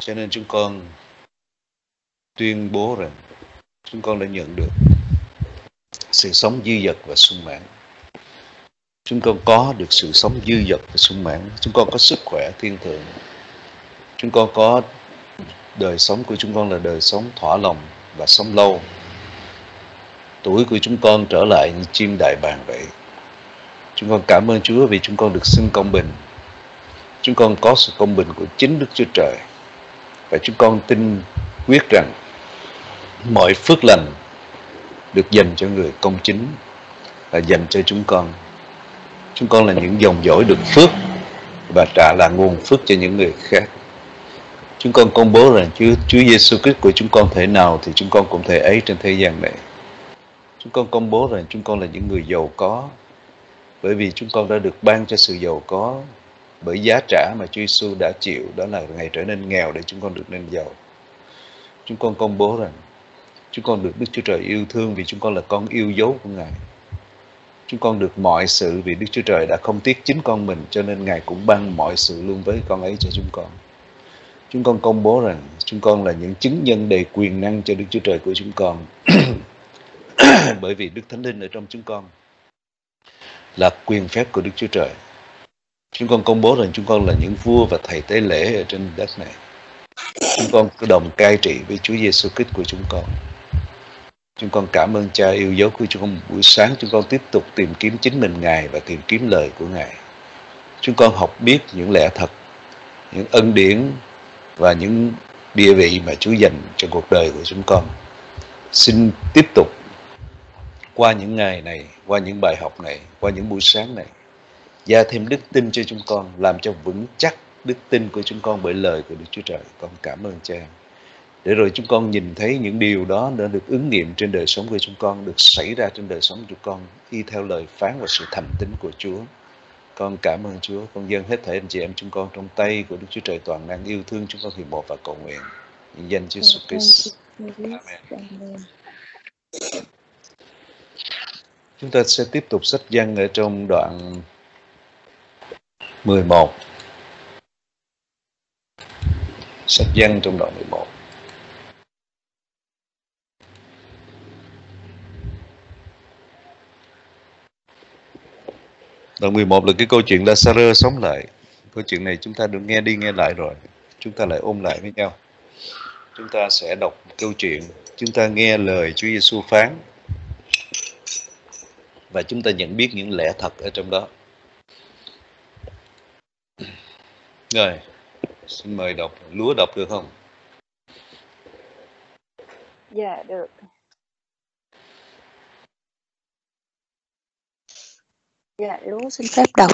Cho nên chúng con tuyên bố rằng chúng con đã nhận được sự sống dư dật và sung mãn. Chúng con có được sự sống dư dật và sung mãn. Chúng con có sức khỏe thiên thượng. Chúng con có đời sống của chúng con là đời sống thỏa lòng và sống lâu. Tuổi của chúng con trở lại như chim đại bàng vậy. Chúng con cảm ơn Chúa vì chúng con được xưng công bình. Chúng con có sự công bình của chính Đức Chúa Trời. Và chúng con tin quyết rằng mọi phước lành được dành cho người công chính là dành cho chúng con. Chúng con là những dòng dõi được phước và trả là nguồn phước cho những người khác. Chúng con công bố rằng Chúa Giêsu Christ của chúng con thể nào thì chúng con cũng thể ấy trên thế gian này. Chúng con công bố rằng chúng con là những người giàu có, bởi vì chúng con đã được ban cho sự giàu có bởi giá trả mà Chúa Giêsu đã chịu, đó là ngày trở nên nghèo để chúng con được nên giàu. Chúng con công bố rằng chúng con được Đức Chúa Trời yêu thương vì chúng con là con yêu dấu của Ngài. Chúng con được mọi sự vì Đức Chúa Trời đã không tiếc chính con mình, cho nên Ngài cũng ban mọi sự luôn với con ấy cho chúng con. Chúng con công bố rằng chúng con là những chứng nhân đầy quyền năng cho Đức Chúa Trời của chúng con. Bởi vì Đức Thánh Linh ở trong chúng con là quyền phép của Đức Chúa Trời. Chúng con công bố rằng chúng con là những vua và thầy tế lễ ở trên đất này. Chúng con có đồng cai trị với Chúa Giêsu Christ của chúng con. Chúng con cảm ơn Cha yêu dấu của chúng con. Buổi sáng chúng con tiếp tục tìm kiếm chính mình Ngài và tìm kiếm lời của Ngài. Chúng con học biết những lẽ thật, những ân điển và những địa vị mà Chúa dành cho cuộc đời của chúng con. Xin tiếp tục qua những ngày này, qua những bài học này, qua những buổi sáng này, gia thêm đức tin cho chúng con, làm cho vững chắc đức tin của chúng con bởi lời của Đức Chúa Trời. Con cảm ơn Cha. Để rồi chúng con nhìn thấy những điều đó đã được ứng nghiệm trên đời sống của chúng con, được xảy ra trên đời sống của chúng con, y theo lời phán và sự thành tín của Chúa. Con cảm ơn Chúa. Con dâng hết thảy anh chị em chúng con trong tay của Đức Chúa Trời toàn năng yêu thương chúng con hiệp một và cầu nguyện. In danh Chúa Jesus Christ. Amen. Chúng ta sẽ tiếp tục sách Giăng ở trong đoạn 11. Sách Giăng trong đoạn 11. Đoạn 11 là cái câu chuyện Lazarus sống lại. Câu chuyện này chúng ta được nghe đi nghe lại rồi. Chúng ta lại ôm lại với nhau. Chúng ta sẽ đọc câu chuyện. Chúng ta nghe lời Chúa Giêsu phán. Và chúng ta nhận biết những lẽ thật ở trong đó. Rồi, xin mời đọc. Lúa đọc được không? Dạ, được. Dạ, Lúa xin phép đọc.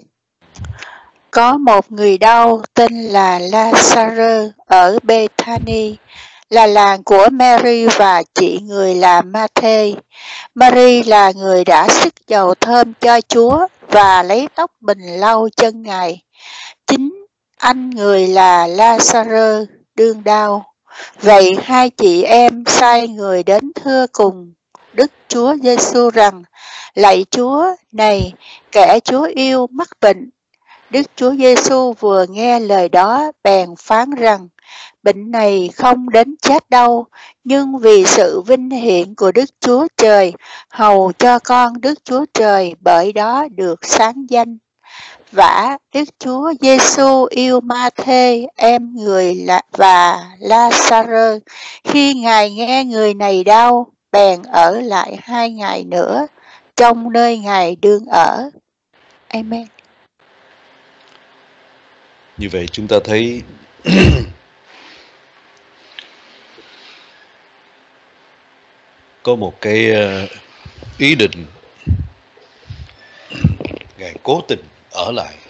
Có một người đau tên là Lazarus ở Bethany, là làng của Mary và chị người là Ma-thê. Mary là người đã xức dầu thơm cho Chúa và lấy tóc bình lau chân Ngài. Chính anh người là Lazarus đương đau. Vậy hai chị em sai người đến thưa cùng Đức Chúa Giêsu rằng: lạy Chúa, này kẻ Chúa yêu mắc bệnh. Đức Chúa Giêsu vừa nghe lời đó bèn phán rằng: bệnh này không đến chết đâu, nhưng vì sự vinh hiển của Đức Chúa Trời, hầu cho con Đức Chúa Trời bởi đó được sáng danh. Vả Đức Chúa Giêsu yêu Ma-thê em người và Lazarus. Khi Ngài nghe người này đau, bèn ở lại 2 ngày nữa trong nơi Ngài đương ở. Amen. Như vậy chúng ta thấy có một cái ý định Ngài cố tình ở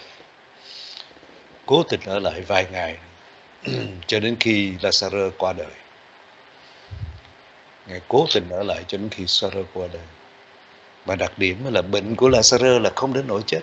lại vài ngày cho đến khi Lazarus qua đời. Ngài cố tình ở lại cho đến khi Lazarus qua đời. Và đặc điểm là bệnh của Lazarus là không đến nỗi chết.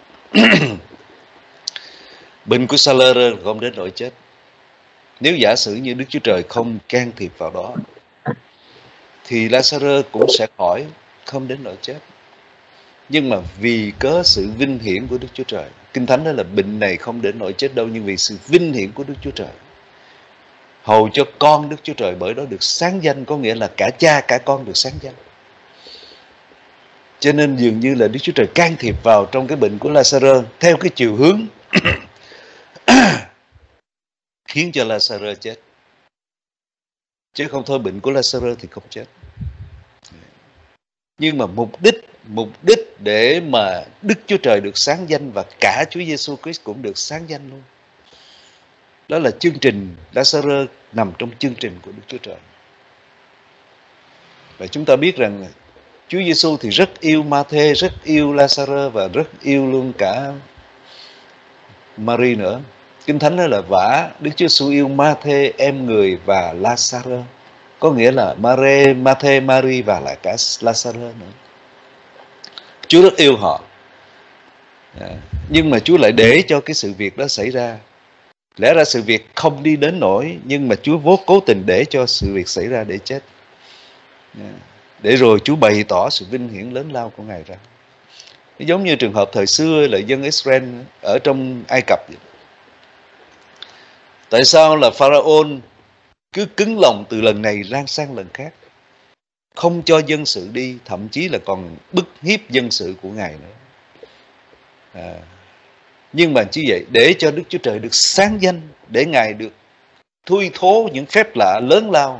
Bệnh của Lazarus không đến nỗi chết. Nếu giả sử như Đức Chúa Trời không can thiệp vào đó, thì Lazarus cũng sẽ khỏi, không đến nỗi chết. Nhưng mà vì cớ sự vinh hiển của Đức Chúa Trời, Kinh Thánh nói là bệnh này không đến nỗi chết đâu, nhưng vì sự vinh hiển của Đức Chúa Trời, hầu cho con Đức Chúa Trời bởi đó được sáng danh, có nghĩa là cả cha cả con được sáng danh. Cho nên dường như là Đức Chúa Trời can thiệp vào trong cái bệnh của Lazarơ theo cái chiều hướng khiến cho Lazarơ chết, chứ không thôi bệnh của Lazarơ thì không chết. Nhưng mà mục đích để mà Đức Chúa Trời được sáng danh và cả Chúa Giêsu Christ cũng được sáng danh luôn. Đó là chương trình Lazarơ nằm trong chương trình của Đức Chúa Trời. Và chúng ta biết rằng Chúa Giêsu thì rất yêu Ma-thê, rất yêu Lazarơ và rất yêu luôn cả Mary nữa. Kinh Thánh nói là vả Đức Chúa Giêsu yêu Ma-thê, em người và Lazarơ. Có nghĩa là Ma-thê, Mary và lại cả Lazarơ nữa. Chúa rất yêu họ. Nhưng mà Chúa lại để cho cái sự việc đó xảy ra. Lẽ ra sự việc không đi đến nỗi, nhưng mà Chúa cố tình để cho sự việc xảy ra để chết. Để rồi Chúa bày tỏ sự vinh hiển lớn lao của Ngài ra. Giống như trường hợp thời xưa là dân Israel ở trong Ai Cập vậy. Tại sao là Pharaoh cứ cứng lòng từ lần này sang lần khác, không cho dân sự đi, thậm chí là còn bức hiếp dân sự của Ngài nữa. Nhưng mà chỉ vậy, để cho Đức Chúa Trời được sáng danh, để Ngài được thi thố những phép lạ lớn lao,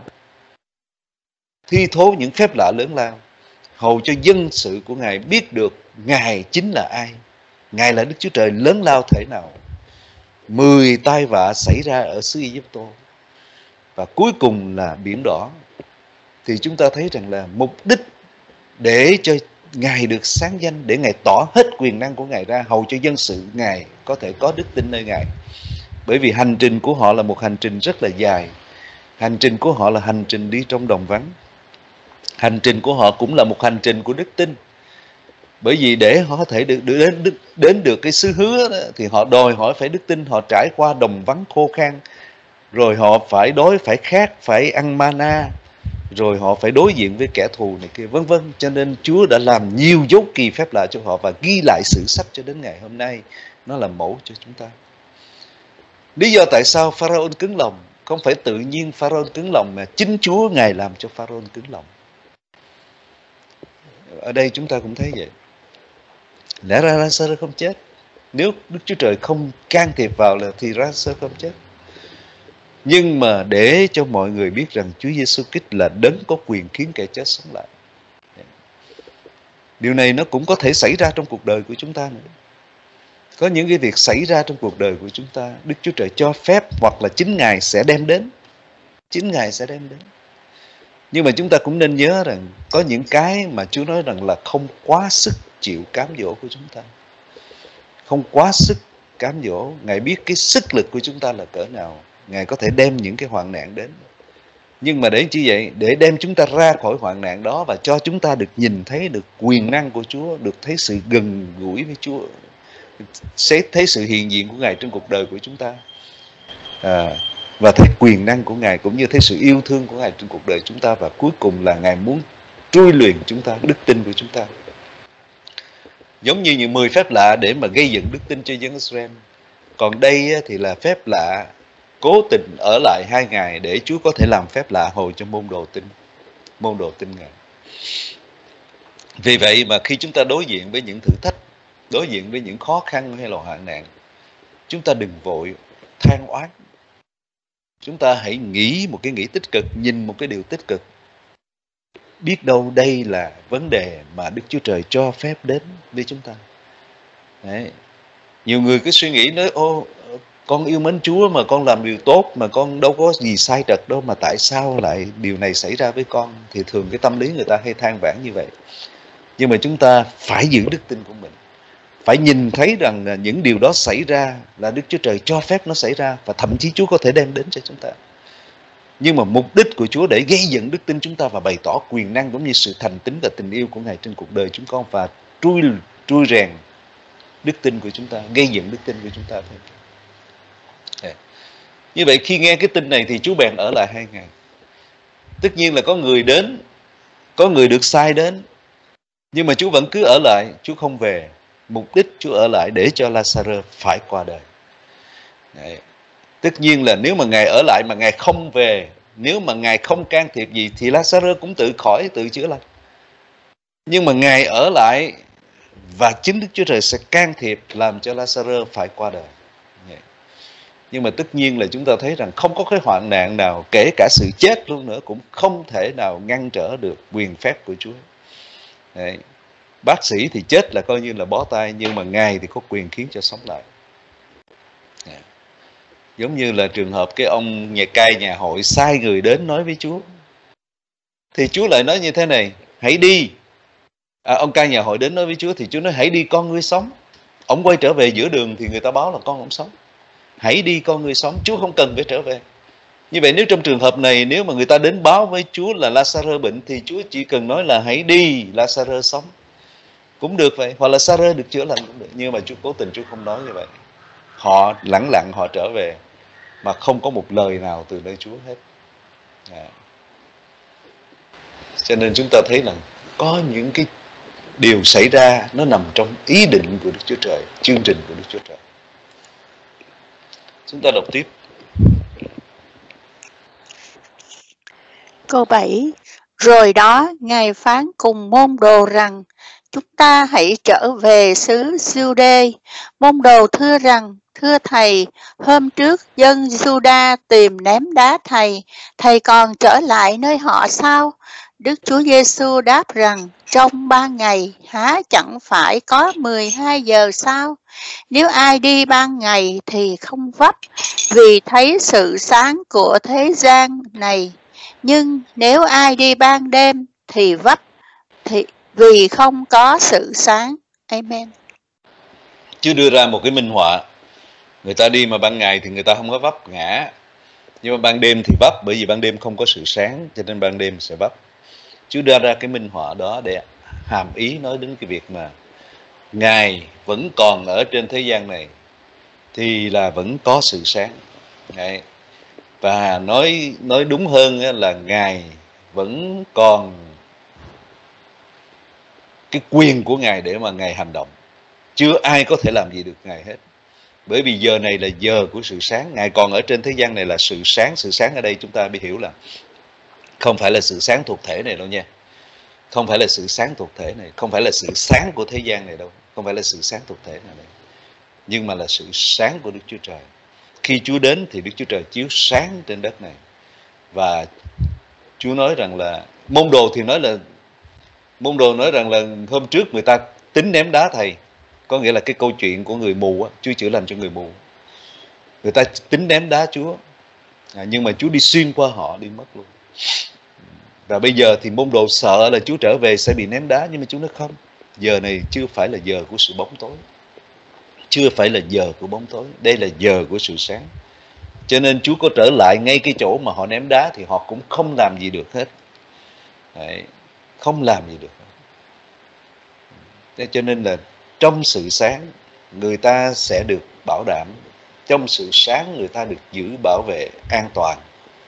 hầu cho dân sự của Ngài biết được Ngài chính là ai, Ngài là Đức Chúa Trời lớn lao thể nào. 10 tai vạ xảy ra ở xứ Ai-Cập, và cuối cùng là biển đỏ. Thì chúng ta thấy rằng là mục đích để cho Ngài được sáng danh, để Ngài tỏ hết quyền năng của Ngài ra, hầu cho dân sự Ngài có thể có đức tin nơi Ngài. Bởi vì hành trình của họ là một hành trình rất là dài. Hành trình của họ là hành trình đi trong đồng vắng. Hành trình của họ cũng là một hành trình của đức tin. Bởi vì để họ có thể đến được cái xứ hứa đó, thì họ đòi hỏi phải đức tin. Họ trải qua đồng vắng khô khan, rồi họ phải khát, phải ăn mana, rồi họ phải đối diện với kẻ thù này kia, vân vân. Cho nên Chúa đã làm nhiều dấu kỳ phép lạ cho họ và ghi lại sử sách cho đến ngày hôm nay. Nó là mẫu cho chúng ta. Lý do tại sao Pharaoh cứng lòng, không phải tự nhiên Pharaoh cứng lòng, mà chính Chúa Ngài làm cho Pharaoh cứng lòng. Ở đây chúng ta cũng thấy vậy. Lẽ ra Lazarus không chết. Nếu Đức Chúa Trời không can thiệp vào là thì Lazarus không chết. Nhưng mà để cho mọi người biết rằng Chúa Giêsu Christ là đấng có quyền khiến kẻ chết sống lại. Điều này nó cũng có thể xảy ra trong cuộc đời của chúng ta nữa. Có những cái việc xảy ra trong cuộc đời của chúng ta, Đức Chúa Trời cho phép, hoặc là chính Ngài sẽ đem đến. Chính Ngài sẽ đem đến. Nhưng mà chúng ta cũng nên nhớ rằng có những cái mà Chúa nói rằng là không quá sức chịu cám dỗ của chúng ta. Không quá sức cám dỗ. Ngài biết cái sức lực của chúng ta là cỡ nào. Ngài có thể đem những cái hoạn nạn đến. Nhưng mà để chi vậy? Để đem chúng ta ra khỏi hoạn nạn đó và cho chúng ta được nhìn thấy được quyền năng của Chúa, được thấy sự gần gũi với Chúa, sẽ thấy sự hiện diện của Ngài trong cuộc đời của chúng ta, và thấy quyền năng của Ngài, cũng như thấy sự yêu thương của Ngài trong cuộc đời chúng ta. Và cuối cùng là Ngài muốn trui luyện chúng ta, đức tin của chúng ta. Giống như những 10 phép lạ để mà gây dựng đức tin cho dân Israel. Còn đây thì là phép lạ cố tình ở lại 2 ngày để Chúa có thể làm phép lạ hồi cho môn đồ tin Ngài. Vì vậy mà khi chúng ta đối diện với những thử thách, đối diện với những khó khăn hay là hoạn nạn, chúng ta đừng vội than oán. Chúng ta hãy nghĩ một cái nghĩ tích cực, nhìn một cái điều tích cực. Biết đâu đây là vấn đề mà Đức Chúa Trời cho phép đến với chúng ta. Đấy. Nhiều người cứ suy nghĩ nói, con yêu mến Chúa mà con làm điều tốt, mà con đâu có gì sai trật đâu, mà tại sao lại điều này xảy ra với con? Thì thường cái tâm lý người ta hay than vãn như vậy. Nhưng mà chúng ta phải giữ đức tin của mình. Phải nhìn thấy rằng là những điều đó xảy ra là Đức Chúa Trời cho phép nó xảy ra, và thậm chí Chúa có thể đem đến cho chúng ta. Nhưng mà mục đích của Chúa để gây dựng đức tin chúng ta và bày tỏ quyền năng cũng như sự thành tín và tình yêu của Ngài trên cuộc đời chúng con, và trui rèn đức tin của chúng ta, gây dựng đức tin của chúng ta thôi. Như vậy khi nghe cái tin này thì Chúa bèn ở lại 2 ngày. Tất nhiên là có người đến, có người được sai đến, nhưng mà Chúa vẫn cứ ở lại, Chúa không về. Mục đích Chúa ở lại để cho Lazarus phải qua đời. Đấy. Tất nhiên là nếu mà Ngài ở lại mà Ngài không về, nếu mà Ngài không can thiệp gì thì Lazarus cũng tự khỏi, tự chữa lành. Nhưng mà Ngài ở lại và chính Đức Chúa Trời sẽ can thiệp làm cho Lazarus phải qua đời. Nhưng mà tất nhiên là chúng ta thấy rằng không có cái hoạn nạn nào, kể cả sự chết luôn nữa, cũng không thể nào ngăn trở được quyền phép của Chúa. Đấy. Bác sĩ thì chết là coi như là bó tay, nhưng mà Ngài thì có quyền khiến cho sống lại. Giống như là trường hợp cái ông nhà cai nhà hội sai người đến nói với Chúa, thì Chúa lại nói như thế này: hãy đi. Ông cai nhà hội đến nói với Chúa thì Chúa nói: hãy đi, con ngươi sống. Ông quay trở về giữa đường thì người ta báo là con ông sống. Hãy đi, con ngươi sống. Chúa không cần phải trở về. Như vậy nếu trong trường hợp này, nếu mà người ta đến báo với Chúa là Lazarus bệnh, thì Chúa chỉ cần nói là hãy đi, Lazarus sống cũng được vậy, hoặc là Lazarus được chữa lành cũng được. Nhưng mà Chúa cố tình Chúa không nói như vậy. Họ lẳng lặng họ trở về mà không có một lời nào từ nơi Chúa hết. Cho nên chúng ta thấy là có những cái điều xảy ra nó nằm trong ý định của Đức Chúa Trời, chương trình của Đức Chúa Trời. Chúng ta đọc tiếp. Câu 7. Rồi đó, Ngài phán cùng môn đồ rằng: chúng ta hãy trở về xứ Giu-đê. Môn đồ thưa rằng: thưa Thầy, hôm trước dân Giu-đa tìm ném đá Thầy, Thầy còn trở lại nơi họ sao? Đức Chúa Giêsu đáp rằng: trong 3 ngày há chẳng phải có 12 giờ sao? Nếu ai đi ban ngày thì không vấp, vì thấy sự sáng của thế gian này. Nhưng nếu ai đi ban đêm thì vấp, vì không có sự sáng. Amen. Chúa đưa ra một cái minh họa. Người ta đi mà ban ngày thì người ta không có vấp ngã, nhưng mà ban đêm thì vấp, bởi vì ban đêm không có sự sáng, cho nên ban đêm sẽ vấp. Chúa đưa ra cái minh họa đó để hàm ý nói đến cái việc mà Ngài vẫn còn ở trên thế gian này thì là vẫn có sự sáng. Đấy. Và nói đúng hơn là Ngài vẫn còn cái quyền của Ngài để mà Ngài hành động. Chưa ai có thể làm gì được Ngài hết. Bởi vì giờ này là giờ của sự sáng. Ngài còn ở trên thế gian này là sự sáng. Sự sáng ở đây chúng ta bị hiểu là không phải là sự sáng thuộc thể này đâu nha. Không phải là sự sáng thuộc thể này. Không phải là sự sáng của thế gian này đâu. Không phải là sự sáng thuộc thể này. Nhưng mà là sự sáng của Đức Chúa Trời. Khi Chúa đến thì Đức Chúa Trời chiếu sáng trên đất này. Và Chúa nói rằng là môn đồ nói rằng là hôm trước người ta tính ném đá Thầy. Có nghĩa là cái câu chuyện của người mù á, Chúa chữa lành cho người mù. Người ta tính ném đá Chúa, nhưng mà Chúa đi xuyên qua họ, đi mất luôn. Và bây giờ thì môn đồ sợ là Chúa trở về sẽ bị ném đá, nhưng mà Chúa nói không. Giờ này chưa phải là giờ của sự bóng tối. Chưa phải là giờ của bóng tối. Đây là giờ của sự sáng. Cho nên Chúa có trở lại ngay cái chỗ mà họ ném đá thì họ cũng không làm gì được hết. Đấy, không làm gì được hết. Thế cho nên là trong sự sáng người ta sẽ được bảo đảm. Trong sự sáng người ta được giữ bảo vệ an toàn.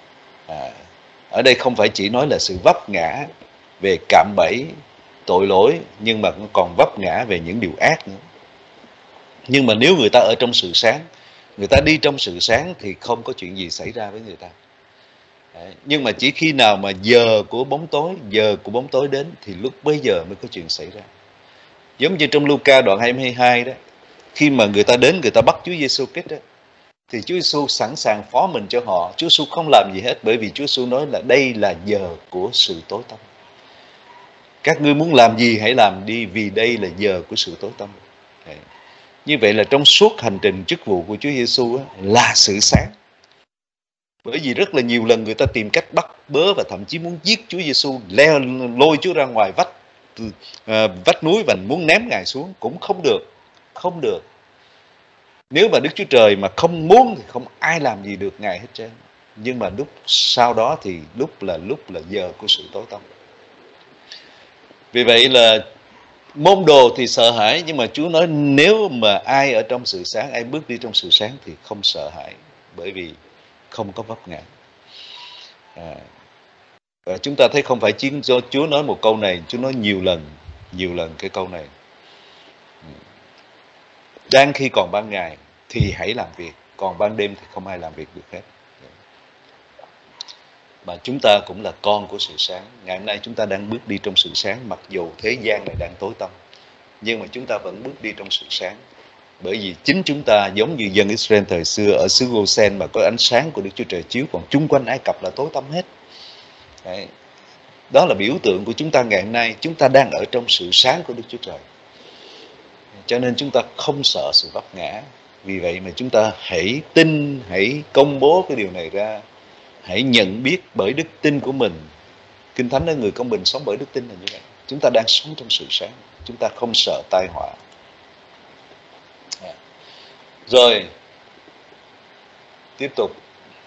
Ở đây không phải chỉ nói là sự vấp ngã về cạm bẫy, tội lỗi, nhưng mà cũng còn vấp ngã về những điều ác nữa. Nhưng mà nếu người ta ở trong sự sáng, người ta đi trong sự sáng thì không có chuyện gì xảy ra với người ta. Đấy. Nhưng mà chỉ khi nào mà giờ của bóng tối đến thì lúc bấy giờ mới có chuyện xảy ra. Giống như trong Luca đoạn 22 đó, khi mà người ta đến người ta bắt Chúa Giêsu Christ đó, thì Chúa Giêsu sẵn sàng phó mình cho họ. Chúa Giêsu không làm gì hết, bởi vì Chúa Giêsu nói là đây là giờ của sự tối tăm. Các ngươi muốn làm gì hãy làm đi, vì đây là giờ của sự tối tăm. Đấy. Như vậy là trong suốt hành trình chức vụ của Chúa Giêsu là sự sáng. Bởi vì rất là nhiều lần người ta tìm cách bắt bớ và thậm chí muốn giết Chúa Giêsu, lôi Chúa ra ngoài vách núi và muốn ném Ngài xuống, cũng không được. Không được. Nếu mà Đức Chúa Trời mà không muốn thì không ai làm gì được Ngài hết trơn. Nhưng mà lúc sau đó thì lúc là giờ của sự tối tăm. Vì vậy là môn đồ thì sợ hãi, nhưng mà Chúa nói nếu mà ai ở trong sự sáng, ai bước đi trong sự sáng thì không sợ hãi, bởi vì không có vấp ngã. Và chúng ta thấy không phải chỉ do Chúa nói một câu này, Chúa nói nhiều lần cái câu này. Đang khi còn ban ngày thì hãy làm việc. còn ban đêm thì không ai làm việc được hết. Mà chúng ta cũng là con của sự sáng. Ngày hôm nay chúng ta đang bước đi trong sự sáng, mặc dù thế gian này đang tối tăm, nhưng mà chúng ta vẫn bước đi trong sự sáng. Bởi vì chính chúng ta giống như dân Israel thời xưa ở xứ Gô-sen mà có ánh sáng của Đức Chúa Trời chiếu, còn chung quanh Ai Cập là tối tăm hết. Đấy. Đó là biểu tượng của chúng ta ngày hôm nay. Chúng ta đang ở trong sự sáng của Đức Chúa Trời. Cho nên chúng ta không sợ sự vấp ngã. Vì vậy mà chúng ta hãy tin, hãy công bố cái điều này ra. Hãy nhận biết bởi đức tin của mình. Kinh Thánh nói người công bình sống bởi đức tin là như vậy. Chúng ta đang sống trong sự sáng. Chúng ta không sợ tai họa. Rồi, tiếp tục.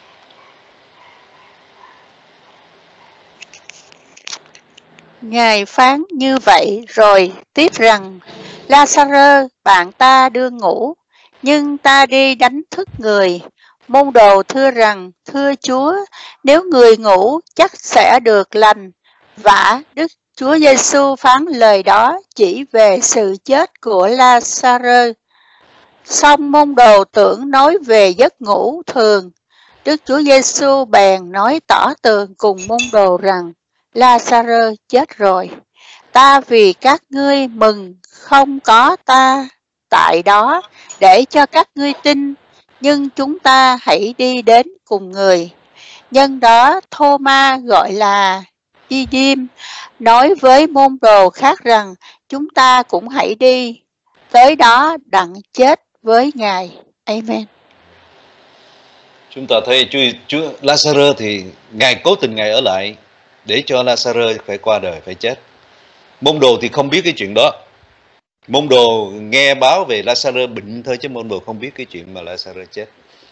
Ngài phán như vậy rồi tiếp rằng: La-sa-rơ, bạn ta đương ngủ, nhưng ta đi đánh thức người. Môn đồ thưa rằng: Thưa Chúa, nếu người ngủ chắc sẽ được lành. Vả, Đức Chúa Giêsu phán lời đó chỉ về sự chết của La-sa-rơ. Song môn đồ tưởng nói về giấc ngủ thường. Đức Chúa Giêsu bèn nói tỏ tường cùng môn đồ rằng: La-sa-rơ chết rồi. Ta vì các ngươi mừng không có ta tại đó để cho các ngươi tin, nhưng chúng ta hãy đi đến cùng người. Nhân đó Thô-ma gọi là Đi-đêm nói với môn đồ khác rằng: Chúng ta cũng hãy đi tới đó đặng chết với Ngài. Amen. Chúng ta thấy Chúa La-sa-rơ thì Ngài cố tình Ngài ở lại để cho La-sa-rơ phải qua đời, phải chết. Môn đồ thì không biết cái chuyện đó. Môn đồ nghe báo về La-sa-rơ bệnh thôi, chứ môn đồ không biết cái chuyện mà La-sa-rơ chết.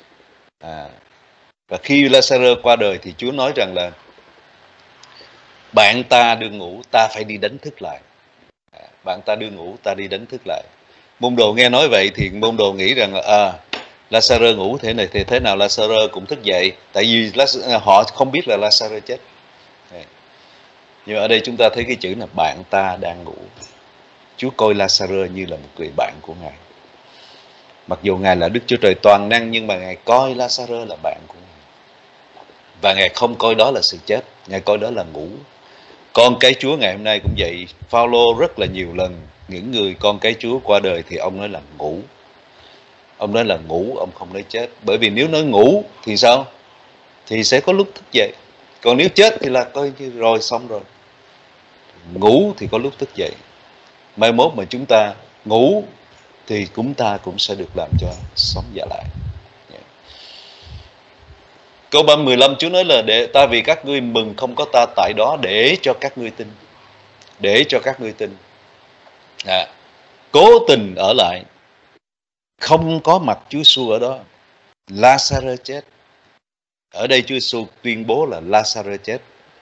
Và khi La-sa-rơ qua đời thì Chúa nói rằng là bạn ta đương ngủ, ta phải đi đánh thức lại. Bạn ta đương ngủ, ta đi đánh thức lại. Môn đồ nghe nói vậy thì môn đồ nghĩ rằng là La-sa-rơ ngủ thế này thì thế nào La-sa-rơ cũng thức dậy. Tại vì họ không biết là La-sa-rơ chết. Nhưng ở đây chúng ta thấy cái chữ là bạn ta đang ngủ. Chúa coi La-sa-rơ như là một người bạn của Ngài. Mặc dù Ngài là Đức Chúa Trời toàn năng, nhưng mà Ngài coi La-sa-rơ là bạn của Ngài. Và Ngài không coi đó là sự chết, Ngài coi đó là ngủ. Con cái Chúa ngày hôm nay cũng vậy. Phao-lô rất là nhiều lần những người con cái Chúa qua đời thì ông nói là ngủ. Ông nói là ngủ, ông không nói chết. Bởi vì nếu nói ngủ thì sao? Thì sẽ có lúc thức dậy. Còn nếu chết thì là coi như rồi, xong rồi. Ngủ thì có lúc thức dậy. Mai mốt mà chúng ta ngủ thì chúng ta cũng sẽ được làm cho sống dậy lại. Câu 15 Chúa nói là để ta vì các ngươi mừng không có ta tại đó để cho các ngươi tin. Để cho các ngươi tin. Cố tình ở lại, không có mặt Chúa Giêsu ở đó. La-sa-rơ chết. Ở đây Chúa Giêsu tuyên bố là La-sa-rơ chết.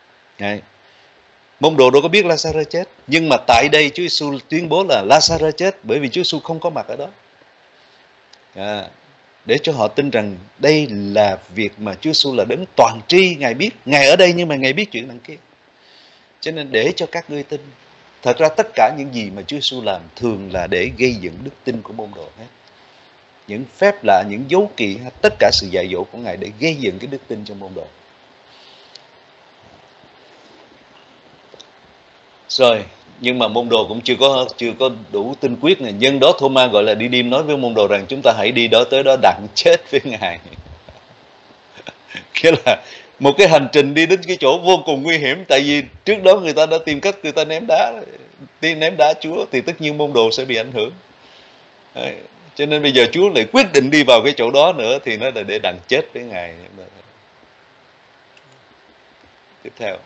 Môn đồ đâu có biết La-sa-rơ chết, nhưng mà tại đây Chúa Giêsu tuyên bố là La-sa-rơ chết, bởi vì Chúa Giêsu không có mặt ở đó. Để cho họ tin rằng đây là việc mà Chúa Giêsu là đấng toàn tri. Ngài biết, Ngài ở đây nhưng mà Ngài biết chuyện đằng kia. Cho nên để cho các ngươi tin. Thật ra tất cả những gì mà Chúa Giêsu làm thường là để gây dựng đức tin của môn đồ hết. Những phép lạ, những dấu kỳ, tất cả sự dạy dỗ của Ngài để gây dựng cái đức tin cho môn đồ. Rồi, nhưng mà môn đồ cũng chưa có đủ tinh quyết này. Nhân đó Thô-ma gọi là Đi-đêm nói với môn đồ rằng chúng ta hãy đi đó tới đó đặng chết với Ngài. Nghĩa là một cái hành trình đi đến cái chỗ vô cùng nguy hiểm. Tại vì trước đó người ta đã tìm cách người ta ném đá Chúa, thì tất nhiên môn đồ sẽ bị ảnh hưởng. Đấy. Cho nên bây giờ Chúa lại quyết định đi vào cái chỗ đó nữa, thì nó là để đặng chết với Ngài. Tiếp theo.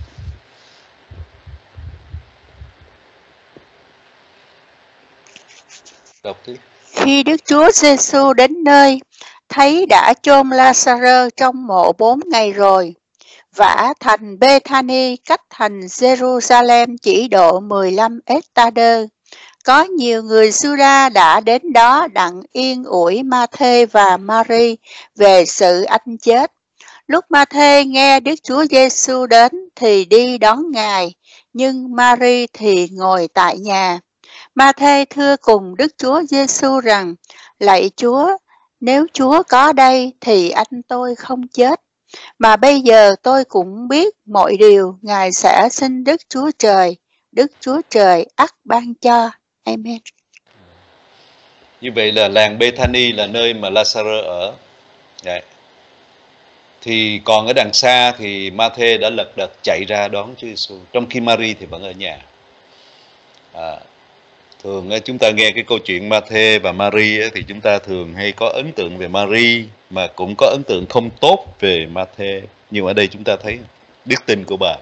Đọc tiếp. Khi Đức Chúa Giêsu đến nơi, thấy đã chôn La-sa-rơ trong mộ 4 ngày rồi. Vả thành Bê-tha-ni cách thành Giê-ru-sa-lem chỉ độ 15 ét-ta-đơ. Có nhiều người Giu-đa đã đến đó đặng yên ủi Ma-thê và Ma-ri về sự anh chết. Lúc Ma-thê nghe Đức Chúa Giêsu đến thì đi đón Ngài, nhưng Ma-ri thì ngồi tại nhà. Ma-thê thưa cùng Đức Chúa Giêsu rằng: Lạy Chúa, Nếu Chúa có đây thì anh tôi không chết. Mà bây giờ tôi cũng biết mọi điều Ngài sẽ xin Đức Chúa Trời. Đức Chúa Trời ắt ban cho. Amen. Như vậy là làng Bethany là nơi mà Lazarơ ở. Đấy. Thì còn ở đằng xa thì Ma-thê đã lật đật chạy ra đón Chúa Giêsu, trong khi Mary thì vẫn ở nhà. Thường chúng ta nghe cái câu chuyện Ma-thê và Mary thì chúng ta thường hay có ấn tượng về Mary, mà cũng có ấn tượng không tốt về Ma-thê. Nhưng ở đây chúng ta thấy đức tin của bà.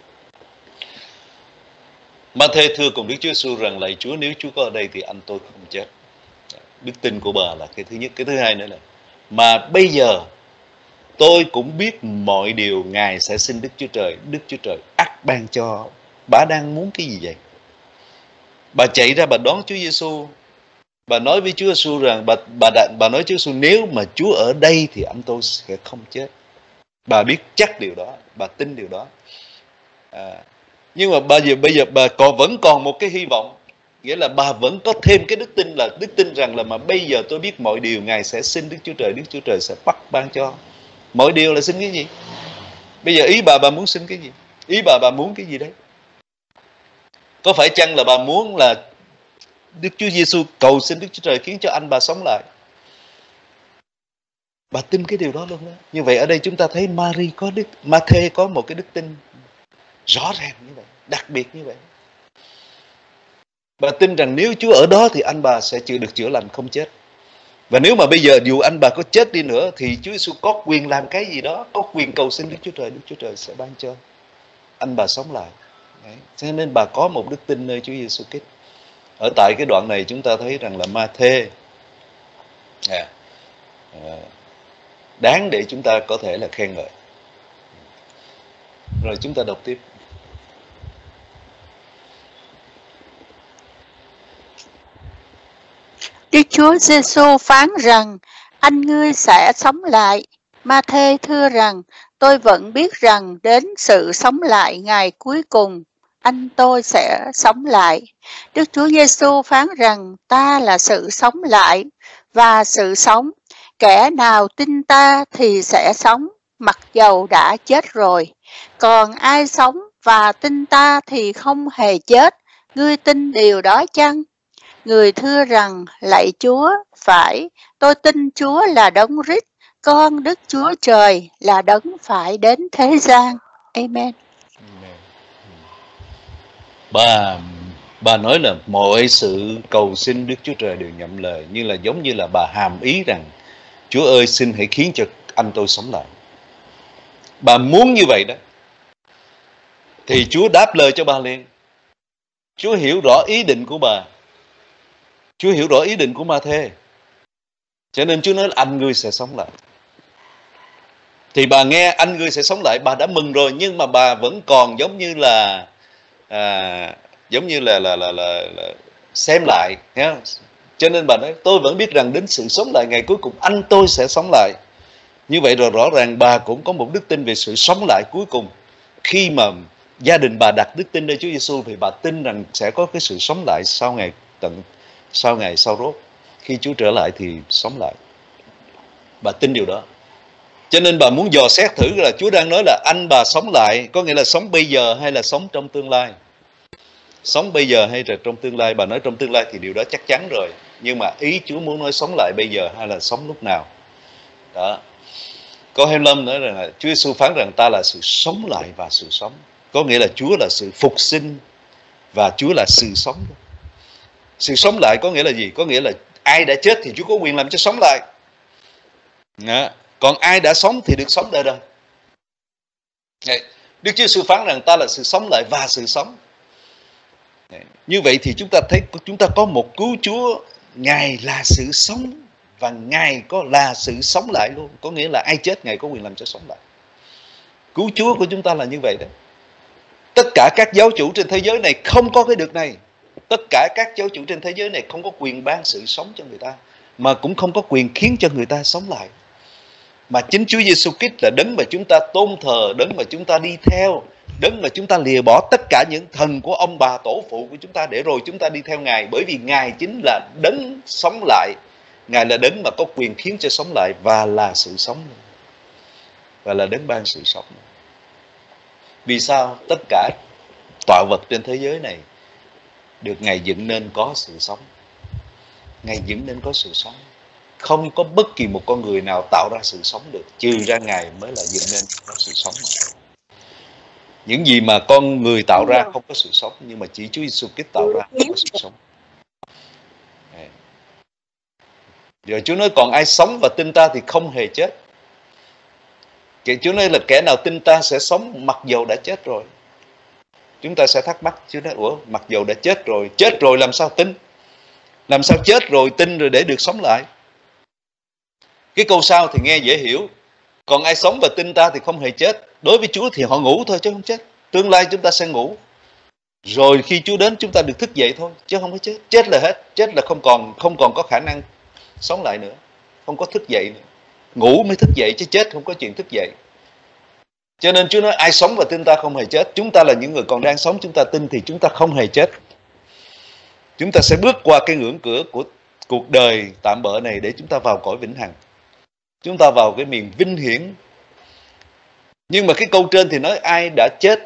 Ma-thê thưa cùng Đức Chúa Giêsu rằng: lạy Chúa, nếu Chúa có ở đây thì anh tôi không chết. Đức tin của bà là cái thứ nhất. Cái thứ hai nữa là mà bây giờ tôi cũng biết mọi điều Ngài sẽ xin Đức Chúa Trời. Đức Chúa Trời ắt ban cho. Bà đang muốn cái gì vậy? Bà chạy ra bà đón Chúa Giêsu. Bà nói với Chúa Giêsu rằng bà nói Chúa Giêsu: nếu mà Chúa ở đây thì anh tôi sẽ không chết. Bà biết chắc điều đó, bà tin điều đó. Nhưng mà bây giờ bà vẫn còn một cái hy vọng, nghĩa là bà vẫn có thêm cái đức tin, là đức tin rằng là mà bây giờ tôi biết mọi điều Ngài sẽ xin Đức Chúa Trời, Đức Chúa Trời sẽ bắt ban cho. Mọi điều là xin cái gì? Bây giờ ý bà muốn xin cái gì? Ý bà muốn cái gì đấy? Có phải chăng là bà muốn là Đức Chúa Giêsu cầu xin Đức Chúa Trời khiến cho anh bà sống lại? Bà tin cái điều đó luôn đó. Như vậy ở đây chúng ta thấy Ma-thê có một cái đức tin rõ ràng như vậy, đặc biệt như vậy. Bà tin rằng nếu Chúa ở đó thì anh bà sẽ được chữa lành, không chết. Và nếu mà bây giờ dù anh bà có chết đi nữa thì Chúa Giêsu có quyền làm cái gì đó, có quyền cầu xin Đức Chúa Trời, Đức Chúa Trời sẽ ban cho anh bà sống lại. Đấy. Cho nên bà có một đức tin nơi Chúa Giêsu Christ. Ở tại cái đoạn này chúng ta thấy rằng là Ma-thê đáng để chúng ta có thể là khen ngợi. Rồi chúng ta đọc tiếp. Đức Chúa Giêsu phán rằng: anh ngươi sẽ sống lại. Ma-thê thưa rằng: tôi vẫn biết rằng đến sự sống lại ngày cuối cùng, anh tôi sẽ sống lại. Đức Chúa Giêsu phán rằng: ta là sự sống lại và sự sống. Kẻ nào tin ta thì sẽ sống, mặc dầu đã chết rồi. Còn ai sống và tin ta thì không hề chết. Ngươi tin điều đó chăng? Người thưa rằng: lạy Chúa, phải, tôi tin Chúa là Đấng Christ, con Đức Chúa Trời, là Đấng phải đến thế gian. Amen. Bà nói là mọi sự cầu xin Đức Chúa Trời đều nhậm lời, như là giống như là bà hàm ý rằng: Chúa ơi, xin hãy khiến cho anh tôi sống lại. Bà muốn như vậy đó, thì Chúa đáp lời cho bà liền. Chúa hiểu rõ ý định của bà. Chúa hiểu rõ ý định của Ma-thê. Cho nên Chúa nói là anh ngươi sẽ sống lại. Thì bà nghe anh ngươi sẽ sống lại, bà đã mừng rồi, nhưng mà bà vẫn còn giống như là xem lại. Cho nên bà nói: tôi vẫn biết rằng đến sự sống lại ngày cuối cùng anh tôi sẽ sống lại. Như vậy rồi rõ ràng bà cũng có một đức tin về sự sống lại cuối cùng. Khi mà gia đình bà đặt đức tin nơi Chúa Giêsu thì bà tin rằng sẽ có cái sự sống lại sau ngày sau rốt. Khi Chúa trở lại thì sống lại. Bà tin điều đó. Cho nên bà muốn dò xét thử là Chúa đang nói là anh bà sống lại, có nghĩa là sống bây giờ hay là sống trong tương lai. Sống bây giờ hay là trong tương lai. Bà nói trong tương lai thì điều đó chắc chắn rồi. Nhưng mà ý Chúa muốn nói sống lại bây giờ hay là sống lúc nào. Đó. Câu 25 nói rằng là Chúa Giêsu phán rằng ta là sự sống lại và sự sống. Có nghĩa là Chúa là sự phục sinh và Chúa là sự sống. Sự sống lại có nghĩa là gì? Có nghĩa là ai đã chết thì Chúa có quyền làm cho sống lại. Đó. Còn ai đã sống thì được sống đời đời. Đức Chúa Giêsu phán rằng ta là sự sống lại và sự sống. Như vậy thì chúng ta thấy chúng ta có một cứu Chúa, Ngài là sự sống và Ngài là sự sống lại luôn. Có nghĩa là ai chết Ngài có quyền làm cho sống lại. Cứu Chúa của chúng ta là như vậy đấy. Tất cả các giáo chủ trên thế giới này không có cái được này. Tất cả các giáo chủ trên thế giới này không có quyền ban sự sống cho người ta, mà cũng không có quyền khiến cho người ta sống lại. Mà chính Chúa Giêsu Christ là đấng mà chúng ta tôn thờ, đấng mà chúng ta đi theo, đấng mà chúng ta lìa bỏ tất cả những thần của ông bà tổ phụ của chúng ta để rồi chúng ta đi theo Ngài. Bởi vì Ngài chính là đấng sống lại, Ngài là đấng mà có quyền khiến cho sống lại và là sự sống, và là đấng ban sự sống. Vì sao? Tất cả tọa vật trên thế giới này được Ngài dựng nên có sự sống. Ngài dựng nên có sự sống. Không có bất kỳ một con người nào tạo ra sự sống được, trừ ra Ngài mới là dựng nên có sự sống mà. Những gì mà con người tạo ra không có sự sống, nhưng mà chỉ Chúa Giêsu Christ tạo ra có sự sống. Rồi Chúa nói còn ai sống và tin ta thì không hề chết. Chúa nói là kẻ nào tin ta sẽ sống mặc dầu đã chết rồi. Chúng ta sẽ thắc mắc, Chúa nói ủa mặc dầu đã chết rồi làm sao tin? Làm sao chết rồi tin rồi để được sống lại? Cái câu sau thì nghe dễ hiểu. Còn ai sống và tin ta thì không hề chết. Đối với Chúa thì họ ngủ thôi chứ không chết. Tương lai chúng ta sẽ ngủ. Rồi khi Chúa đến chúng ta được thức dậy thôi, chứ không có chết. Chết là hết. Chết là không còn có khả năng sống lại nữa. Không có thức dậy nữa. Ngủ mới thức dậy chứ chết không có chuyện thức dậy. Cho nên Chúa nói ai sống và tin ta không hề chết. Chúng ta là những người còn đang sống, chúng ta tin thì chúng ta không hề chết. Chúng ta sẽ bước qua cái ngưỡng cửa của cuộc đời tạm bợ này để chúng ta vào cõi vĩnh hằng. Chúng ta vào cái miền vinh hiển. Nhưng mà cái câu trên thì nói ai đã chết.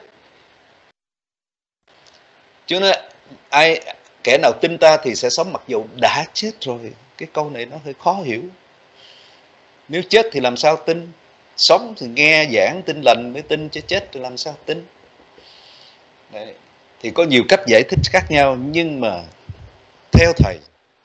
Chúa nói kẻ nào tin ta thì sẽ sống mặc dù đã chết rồi. Cái câu này nó hơi khó hiểu. Nếu chết thì làm sao tin? Sống thì nghe giảng tin lành mới tin, chứ chết thì làm sao tin? Đấy. Thì có nhiều cách giải thích khác nhau, nhưng mà theo Thầy,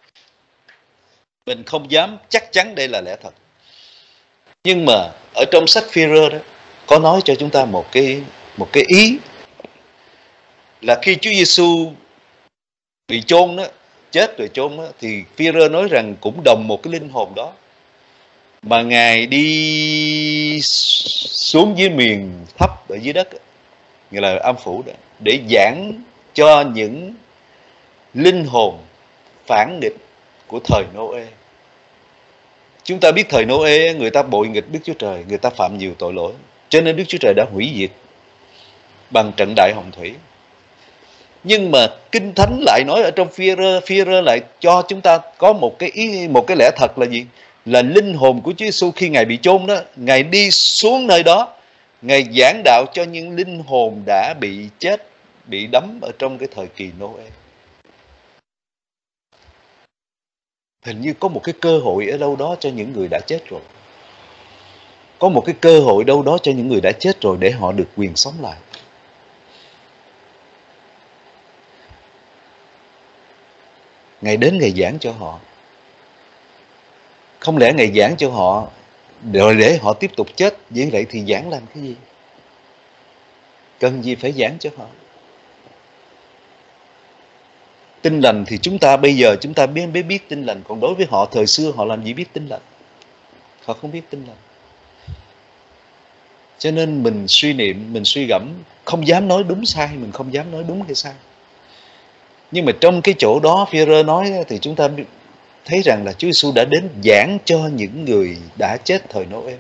mình không dám chắc chắn đây là lẽ thật. Nhưng mà ở trong sách Phi-rơ đó có nói cho chúng ta một cái ý là khi Chúa Giêsu bị chôn đó, chết rồi chôn đó, thì Phi-rơ nói rằng cũng đồng một cái linh hồn đó mà Ngài đi xuống dưới miền thấp ở dưới đất, nghĩa là âm phủ đó, để giảng cho những linh hồn phản nghịch của thời Nô-ê. Chúng ta biết thời Nô-ê người ta bội nghịch Đức Chúa Trời, người ta phạm nhiều tội lỗi, cho nên Đức Chúa Trời đã hủy diệt bằng trận đại hồng thủy. Nhưng mà Kinh Thánh lại nói ở trong Phi-rơ lại cho chúng ta có một cái lẽ thật là gì? Là linh hồn của Chúa Giêsu khi Ngài bị chôn đó, Ngài đi xuống nơi đó, Ngài giảng đạo cho những linh hồn đã bị chết, bị đắm ở trong cái thời kỳ Nô-ê. Hình như có một cái cơ hội ở đâu đó cho những người đã chết rồi. Có một cái cơ hội đâu đó cho những người đã chết rồi để họ được quyền sống lại. Ngài đến Ngài giảng cho họ. Không lẽ Ngài giảng cho họ rồi để họ tiếp tục chết? Vậy thì giảng làm cái gì? Cần gì phải giảng cho họ? Tin lành thì chúng ta bây giờ chúng ta mới biết tin lành. Còn đối với họ thời xưa họ làm gì biết tin lành? Họ không biết tin lành. Cho nên mình suy niệm, mình suy gẫm, không dám nói đúng sai, mình không dám nói đúng hay sai. Nhưng mà trong cái chỗ đó Phi-rơ nói thì chúng ta thấy rằng là Chúa Giêsu đã đến giảng cho những người đã chết thời Nô-ê.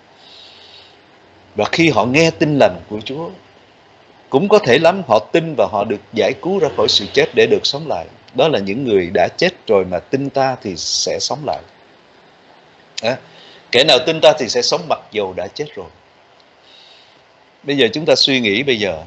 Và khi họ nghe tin lành của Chúa, cũng có thể lắm họ tin và họ được giải cứu ra khỏi sự chết để được sống lại. Đó là những người đã chết rồi mà tin ta thì sẽ sống lại. Kẻ nào tin ta thì sẽ sống mặc dầu đã chết rồi. Bây giờ chúng ta suy nghĩ bây giờ,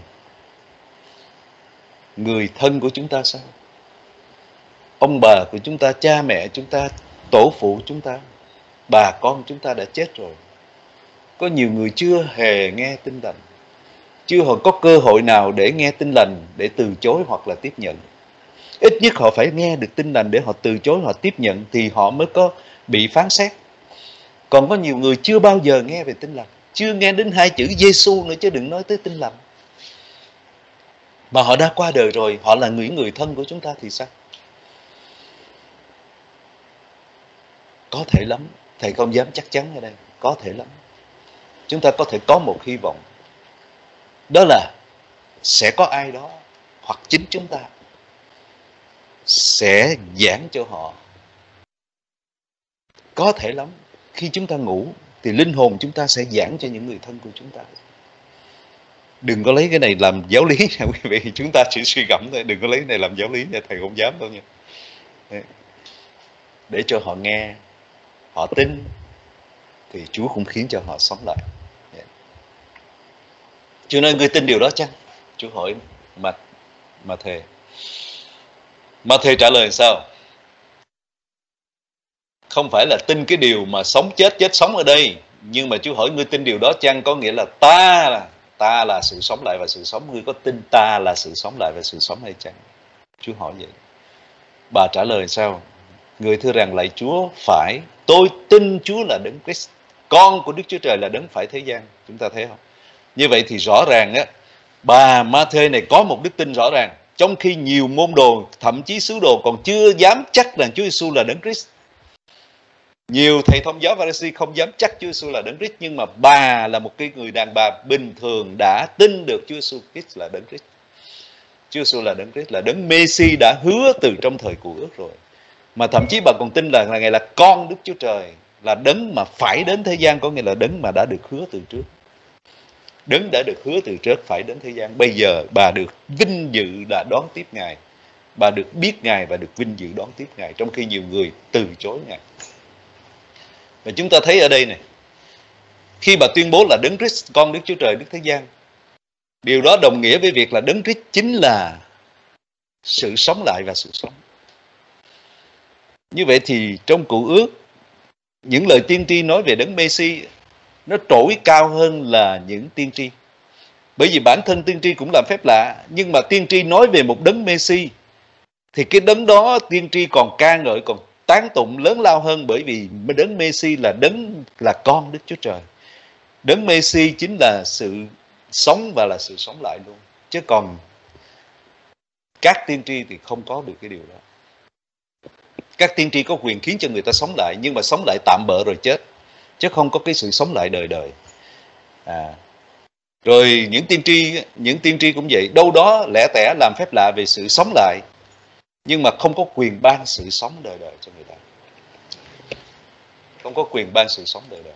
người thân của chúng ta sao? Ông bà của chúng ta, cha mẹ chúng ta, tổ phụ chúng ta, bà con chúng ta đã chết rồi. Có nhiều người chưa hề nghe tin lành, chưa có cơ hội nào để nghe tin lành, để từ chối hoặc là tiếp nhận. Ít nhất họ phải nghe được tin lành để họ từ chối, họ tiếp nhận thì họ mới có bị phán xét. Còn có nhiều người chưa bao giờ nghe về tin lành, chưa nghe đến 2 chữ Giêsu nữa chứ đừng nói tới tin lành. Mà họ đã qua đời rồi, họ là người thân của chúng ta thì sao? Có thể lắm, Thầy không dám chắc chắn ở đây, có thể lắm. Chúng ta có thể có một hy vọng. Đó là sẽ có ai đó, hoặc chính chúng ta, sẽ giảng cho họ. Có thể lắm, khi chúng ta ngủ, thì linh hồn chúng ta sẽ giảng cho những người thân của chúng ta. Đừng có lấy cái này làm giáo lý nha quý vị, chúng ta chỉ suy gẫm thôi, đừng có lấy cái này làm giáo lý nha, Thầy không dám đâu nha. để cho họ nghe, họ tin, thì Chúa cũng khiến cho họ sống lại. Cho nên ngươi tin điều đó chăng? Chúa hỏi Ma-thê. Ma-thê trả lời sao? Không phải là tin cái điều mà sống chết, chết sống ở đây, nhưng mà Chúa hỏi ngươi tin điều đó chăng? Có nghĩa là ta là sự sống lại và sự sống. Ngươi có tin ta là sự sống lại và sự sống hay chăng? Chúa hỏi vậy. Bà trả lời sao? Người thưa rằng lạy Chúa, phải, tôi tin Chúa là Đấng Christ, con của Đức Chúa Trời, là đấng phải thế gian. Chúng ta thấy không? Như vậy thì rõ ràng á, bà Ma-thê này có một đức tin rõ ràng, trong khi nhiều môn đồ, thậm chí sứ đồ còn chưa dám chắc rằng Chúa Giêsu là Đấng Christ. Nhiều thầy thông giáo Pha-ri-si không dám chắc Chúa Giêsu là Đấng Christ, nhưng mà bà là một cái người đàn bà bình thường đã tin được Chúa Giêsu Christ là Đấng Christ. Chúa Giêsu là Đấng Christ, là Đấng Mê-si đã hứa từ trong thời Cựu Ước rồi. Mà thậm chí bà còn tin là Ngài là con Đức Chúa Trời, là đấng mà phải đến thế gian, có nghĩa là đấng mà đã được hứa từ trước. Đấng đã được hứa từ trước phải đến thế gian. Bây giờ bà được vinh dự là đón tiếp Ngài. Bà được biết Ngài và được vinh dự đón tiếp Ngài, trong khi nhiều người từ chối Ngài. Và chúng ta thấy ở đây này, khi bà tuyên bố là Đấng Christ, con Đức Chúa Trời, Đức thế gian, điều đó đồng nghĩa với việc là Đấng Christ chính là sự sống lại và sự sống. Như vậy thì trong Cựu Ước, những lời tiên tri nói về Đấng Mê-si nó trỗi cao hơn là những tiên tri. Bởi vì bản thân tiên tri cũng làm phép lạ, nhưng mà tiên tri nói về một Đấng Mê-si thì cái đấng đó tiên tri còn ca ngợi, còn tán tụng lớn lao hơn, bởi vì Đấng Mê-si là đấng là con Đức Chúa Trời. Đấng Mê-si chính là sự sống và là sự sống lại luôn. Chứ còn các tiên tri thì không có được cái điều đó. Các tiên tri có quyền khiến cho người ta sống lại, nhưng mà sống lại tạm bợ rồi chết, chứ không có cái sự sống lại đời đời. Rồi những tiên tri cũng vậy, đâu đó lẻ tẻ làm phép lạ về sự sống lại, nhưng mà không có quyền ban sự sống đời đời cho người ta. Không có quyền ban sự sống đời đời.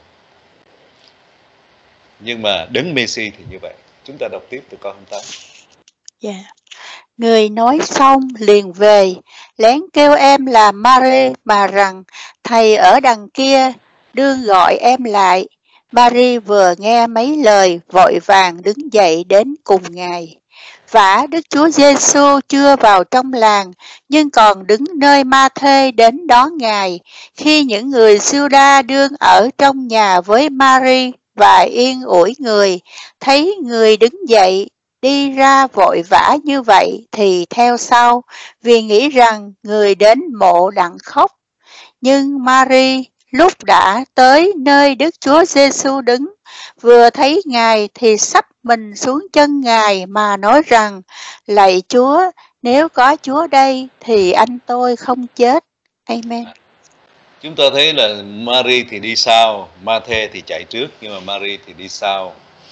Nhưng mà Đấng Mê-si thì như vậy. Chúng ta đọc tiếp từ câu 28. Yeah. Người nói xong liền về, lén kêu em là Mary mà rằng thầy ở đằng kia đương gọi em lại. Mary vừa nghe mấy lời vội vàng đứng dậy đến cùng Ngài. Vả Đức Chúa Giêsu chưa vào trong làng, nhưng còn đứng nơi Ma-thê đến đón Ngài. Khi những người Giu-đa đương ở trong nhà với Mary và yên ủi người, thấy người đứng dậy đi ra vội vã như vậy thì theo sau, vì nghĩ rằng người đến mộ đặng khóc. Nhưng Mary lúc đã tới nơi Đức Chúa Giêsu đứng, vừa thấy Ngài thì xấp mình xuống chân Ngài mà nói rằng: lạy Chúa, nếu có Chúa đây thì anh tôi không chết. Amen. Chúng ta thấy là Mary thì đi sau, Ma-thê thì chạy trước, nhưng mà Mary thì đi sau.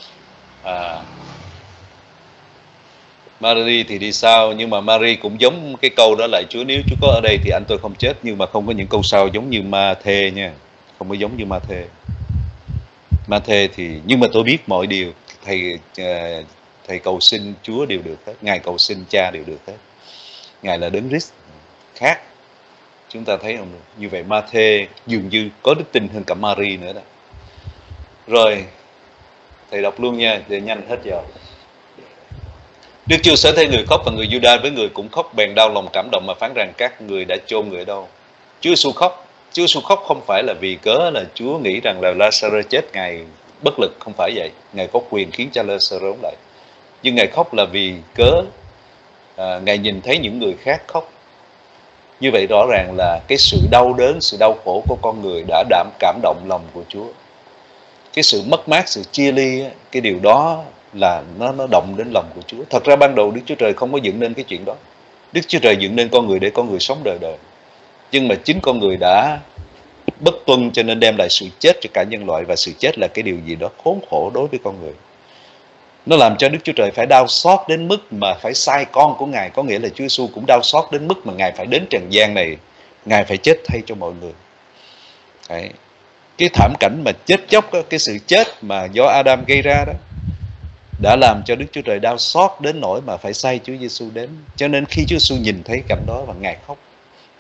Mary thì đi sau, nhưng mà Mary cũng giống cái câu đó: lạy Chúa, nếu Chúa có ở đây thì anh tôi không chết. Nhưng mà không có những câu sau giống như Ma-thê nha, không có giống như Ma-thê. Ma-thê thì, nhưng mà tôi biết mọi điều, thầy cầu xin Chúa đều được hết, Ngài cầu xin Cha đều được hết. Ngài là Đấng Christ khác. Chúng ta thấy không? Như vậy Ma-thê dường như có đức tin hơn cả Mary nữa đó. Rồi thầy đọc luôn nha, để nhanh hết giờ. Đức Chúa sẽ thấy người khóc, và người Giu-đa với người cũng khóc, bèn đau lòng cảm động mà phán rằng các người đã chôn người ở đâu. Chúa Giêsu khóc. Chúa Giêsu khóc không phải là vì cớ là Chúa nghĩ rằng là La-sa-rơ chết, Ngài bất lực, không phải vậy. Ngài có quyền khiến cho La-sa-rơ sống lại. Nhưng Ngài khóc là vì cớ Ngài nhìn thấy những người khác khóc. Như vậy rõ ràng là cái sự đau đớn, sự đau khổ của con người đã cảm động lòng của Chúa. Cái sự mất mát, sự chia ly, cái điều đó là nó động đến lòng của Chúa. Thật ra ban đầu Đức Chúa Trời không có dựng nên cái chuyện đó. Đức Chúa Trời dựng nên con người để con người sống đời đời. Nhưng mà chính con người đã bất tuân, cho nên đem lại sự chết cho cả nhân loại. Và sự chết là cái điều gì đó khốn khổ đối với con người. Nó làm cho Đức Chúa Trời phải đau xót đến mức mà phải sai con của Ngài. Có nghĩa là Chúa Giêsu cũng đau xót đến mức mà Ngài phải đến trần gian này, Ngài phải chết thay cho mọi người. Đấy. Cái thảm cảnh mà chết chóc đó, cái sự chết mà do Adam gây ra đó, đã làm cho Đức Chúa Trời đau xót đến nỗi mà phải sai Chúa Giêsu đến. Cho nên khi Chúa Giêsu nhìn thấy cảnh đó và Ngài khóc.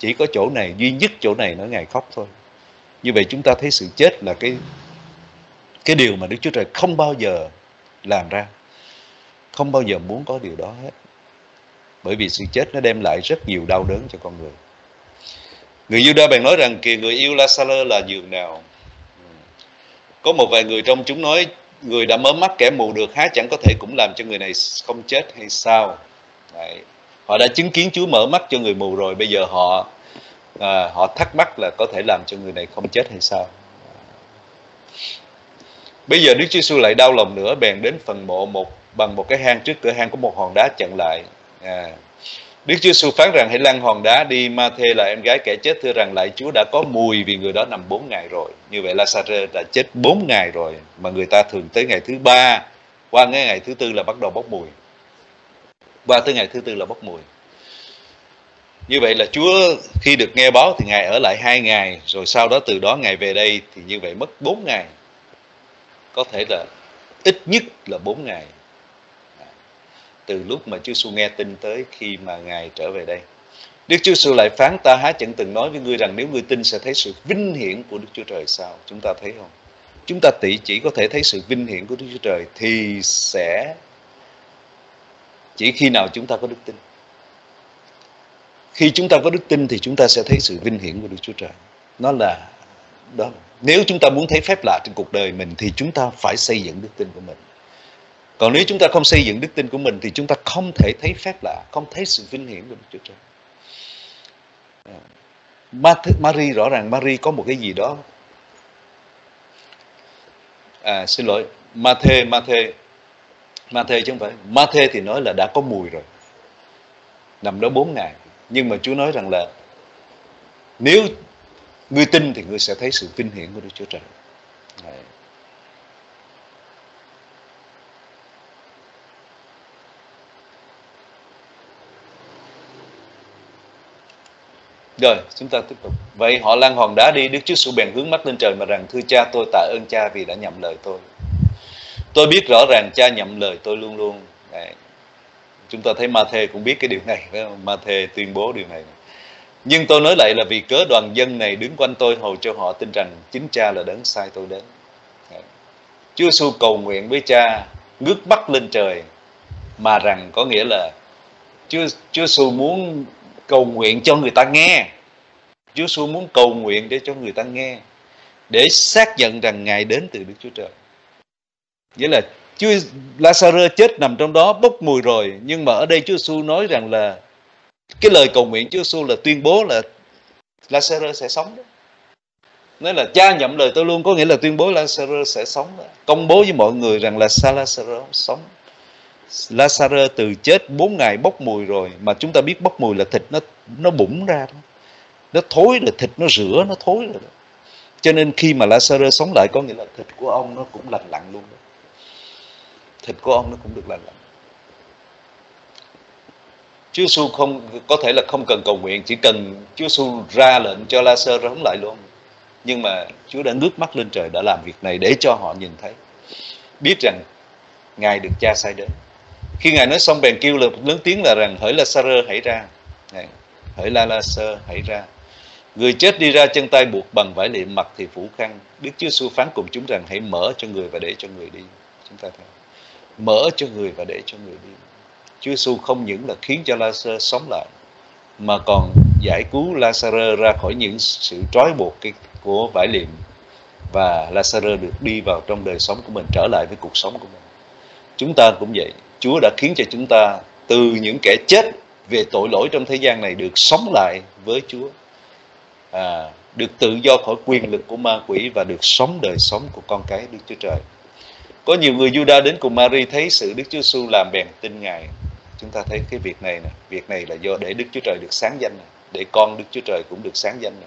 Chỉ có chỗ này, duy nhất chỗ này nói Ngài khóc thôi. Như vậy chúng ta thấy sự chết là cái điều mà Đức Chúa Trời không bao giờ làm ra, không bao giờ muốn có điều đó hết. Bởi vì sự chết nó đem lại rất nhiều đau đớn cho con người. Người Giu-đa bèn nói rằng kìa người yêu La-sa-lơ là giường nào. Có một vài người trong chúng nói người đã mở mắt kẻ mù được há chẳng có thể cũng làm cho người này không chết hay sao? Đấy. Họ đã chứng kiến Chúa mở mắt cho người mù rồi, bây giờ họ thắc mắc là có thể làm cho người này không chết hay sao? Bây giờ Đức Chúa Giêsu lại đau lòng nữa, bèn đến phần mộ bằng một cái hang, trước cửa hang có một hòn đá chặn lại. Đức Chúa Giêsu phán rằng hãy lăn hòn đá đi. Ma-thê là em gái kẻ chết thưa rằng lại Chúa đã có mùi vì người đó nằm 4 ngày rồi. Như vậy La-sa-rơ đã chết 4 ngày rồi, mà người ta thường tới ngày thứ 3, qua ngày thứ 4 là bắt đầu bốc mùi. Qua tới ngày thứ 4 là bốc mùi. Như vậy là Chúa khi được nghe báo thì Ngài ở lại 2 ngày, rồi sau đó từ đó Ngài về đây, thì như vậy mất 4 ngày. Có thể là ít nhất là 4 ngày. Từ lúc mà Chúa Giêsu nghe tin tới khi mà Ngài trở về đây. Đức Chúa Giêsu lại phán ta há chẳng từng nói với ngươi rằng nếu ngươi tin sẽ thấy sự vinh hiển của Đức Chúa Trời sao? Chúng ta thấy không? Chúng ta chỉ có thể thấy sự vinh hiển của Đức Chúa Trời thì sẽ chỉ khi nào chúng ta có đức tin. Khi chúng ta có đức tin thì chúng ta sẽ thấy sự vinh hiển của Đức Chúa Trời. Nó là đó. Nếu chúng ta muốn thấy phép lạ trên cuộc đời mình thì chúng ta phải xây dựng đức tin của mình. Còn nếu chúng ta không xây dựng đức tin của mình thì chúng ta không thể thấy phép lạ, không thấy sự vinh hiển của Đức Chúa Trời. Mary rõ ràng Mary có một cái gì đó. Xin lỗi, Ma-thê chứ không phải. Ma-thê thì nói là đã có mùi rồi, nằm đó 4 ngày. Nhưng mà Chúa nói rằng là nếu ngươi tin thì ngươi sẽ thấy sự vinh hiển của Đức Chúa Trời. Đấy. Rồi, chúng ta tiếp tục. Vậy họ lăn hòn đá đi, Đức Chúa Giêsu bèn hướng mắt lên trời mà rằng thưa Cha, tôi tạ ơn Cha vì đã nhậm lời tôi. Tôi biết rõ ràng Cha nhậm lời tôi luôn luôn. Đấy. Chúng ta thấy Ma-thê cũng biết cái điều này, phải không? Ma-thê tuyên bố điều này. Nhưng tôi nói lại là vì cớ đoàn dân này đứng quanh tôi hầu cho họ tin rằng chính Cha là đấng sai tôi đến. Đấy. Chúa Giêsu cầu nguyện với Cha, ngước mắt lên trời mà rằng có nghĩa là Chúa Giêsu muốn cầu nguyện cho người ta nghe. Chúa Giêsu muốn cầu nguyện để cho người ta nghe, để xác nhận rằng Ngài đến từ Đức Chúa Trời. Nghĩa là La-sa-rơ chết nằm trong đó bốc mùi rồi, nhưng mà ở đây Chúa Giêsu nói rằng là cái lời cầu nguyện Chúa Giêsu là tuyên bố là La-sa-rơ sẽ sống đó. Nói là Cha nhậm lời tôi luôn, có nghĩa là tuyên bố La-sa-rơ sẽ sống đó. Công bố với mọi người rằng là La-sa-rơ sống. La-sa-rơ từ chết 4 ngày bốc mùi rồi, mà chúng ta biết bốc mùi là thịt nó bủng ra đó. Nó thối rồi, thịt nó rửa, nó thối rồi đó. Cho nên khi mà La-sa-rơ sống lại có nghĩa là thịt của ông nó cũng lành lặn luôn đó. Thịt của ông nó cũng được lành lặn. Chúa Giêsu có thể là không cần cầu nguyện, chỉ cần Chúa Giêsu ra lệnh cho La-sa-rơ sống lại luôn. Nhưng mà Chúa đã ngước mắt lên trời, đã làm việc này để cho họ nhìn thấy, biết rằng Ngài được Cha sai đến. Khi Ngài nói xong bèn kêu lớn tiếng là rằng hỡi La-sa-rơ hãy ra. Hỡi La-sa-rơ hãy ra. Người chết đi ra, chân tay buộc bằng vải liệm, mặt thì phủ khăn. Đức Chúa Giêsu phán cùng chúng rằng hãy mở cho người và để cho người đi. Chúng ta thấy, mở cho người và để cho người đi. Chúa Giêsu không những là khiến cho La-sa-rơ sống lại, mà còn giải cứu La-sa-rơ ra khỏi những sự trói buộc của vải liệm, và La-sa-rơ được đi vào trong đời sống của mình, trở lại với cuộc sống của mình. Chúng ta cũng vậy. Chúa đã khiến cho chúng ta từ những kẻ chết về tội lỗi trong thế gian này được sống lại với Chúa, được tự do khỏi quyền lực của ma quỷ và được sống đời sống của con cái Đức Chúa Trời. Có nhiều người Giu-đa đến cùng Mary thấy sự Đức Chúa Giêsu làm bèn tin Ngài. Chúng ta thấy cái việc này nè, việc này là do để Đức Chúa Trời được sáng danh nè, để con Đức Chúa Trời cũng được sáng danh nè.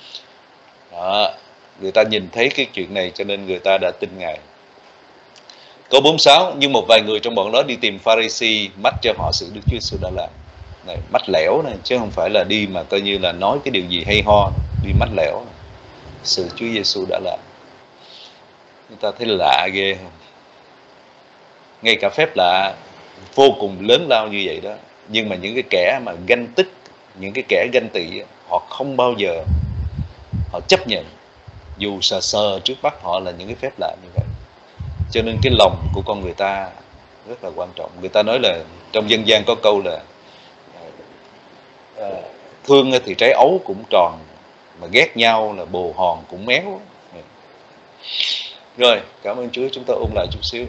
Người ta nhìn thấy cái chuyện này cho nên người ta đã tin Ngài. Câu 46, nhưng một vài người trong bọn đó đi tìm Pha-ri-si mách cho họ sự Đức Chúa Giêsu đã làm. Này, mách lẻo này, chứ không phải là đi mà coi như là nói cái điều gì hay ho, đi mách lẻo này. Sự Chúa Giêsu đã làm. Người ta thấy lạ ghê không? Ngay cả phép lạ vô cùng lớn lao như vậy đó, nhưng mà những cái kẻ mà ganh tức, những cái kẻ ganh tị họ không bao giờ họ chấp nhận, dù sờ sờ trước mắt họ là những cái phép lạ như vậy. Cho nên cái lòng của con người ta rất là quan trọng. Người ta nói là trong dân gian có câu là thương thì trái ấu cũng tròn, mà ghét nhau là bồ hòn cũng méo. Rồi, cảm ơn Chúa. Chúng ta ôn lại chút xíu.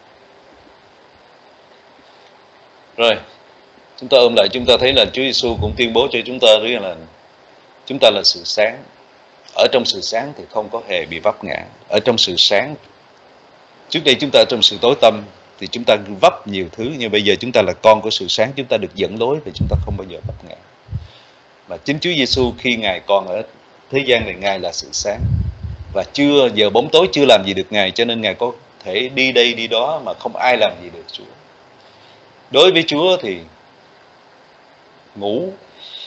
Rồi, chúng ta ôn lại, chúng ta thấy là Chúa Giêsu cũng tuyên bố cho chúng ta rằng là chúng ta là sự sáng. Ở trong sự sáng thì không có hề bị vấp ngã. Ở trong sự sáng, trước đây chúng ta trong sự tối tăm thì chúng ta vấp nhiều thứ, nhưng bây giờ chúng ta là con của sự sáng, chúng ta được dẫn lối và chúng ta không bao giờ vấp ngã. Mà chính Chúa Giêsu khi Ngài còn ở thế gian này, Ngài là sự sáng, và giờ bóng tối chưa làm gì được Ngài, cho nên Ngài có thể đi đây đi đó mà không ai làm gì được Chúa. Đối với Chúa thì ngủ,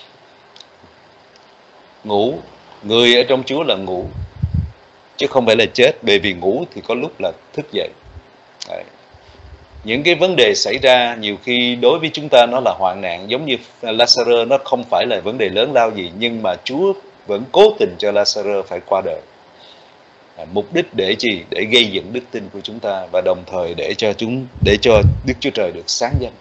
người ở trong Chúa là ngủ, chứ không phải là chết, bởi vì ngủ thì có lúc là thức dậy. Đấy. Những cái vấn đề xảy ra nhiều khi đối với chúng ta nó là hoạn nạn, giống như Lazarus, nó không phải là vấn đề lớn lao gì, nhưng mà Chúa vẫn cố tình cho Lazarus phải qua đời. Mục đích để gì? Để gây dựng đức tin của chúng ta, và đồng thời để cho Đức Chúa Trời được sáng danh.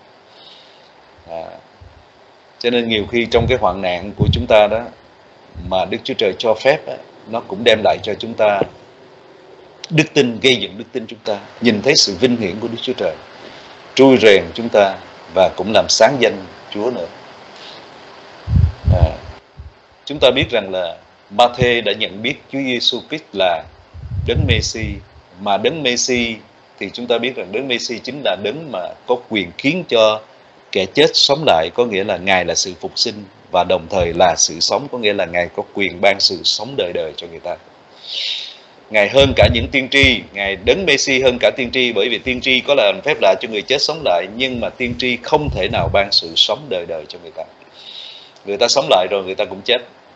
Cho nên nhiều khi trong cái hoạn nạn của chúng ta đó, mà Đức Chúa Trời cho phép đó, nó cũng đem lại cho chúng ta đức tin, gây dựng đức tin chúng ta, nhìn thấy sự vinh hiển của Đức Chúa Trời, trui rèn chúng ta, và cũng làm sáng danh Chúa nữa. Chúng ta biết rằng là Ma-thê đã nhận biết Chúa Giêsu Christ là Đấng Mêsi, mà Đấng Mêsi thì chúng ta biết rằng Đấng Mêsi chính là Đấng mà có quyền khiến cho kẻ chết sống lại, có nghĩa là Ngài là sự phục sinh, và đồng thời là sự sống, có nghĩa là Ngài có quyền ban sự sống đời đời cho người ta. Ngài hơn cả những tiên tri, Ngài Đấng Mêsi hơn cả tiên tri, bởi vì tiên tri có làm phép lạ cho người chết sống lại, nhưng mà tiên tri không thể nào ban sự sống đời đời cho người ta. Người ta sống lại rồi người ta cũng chết.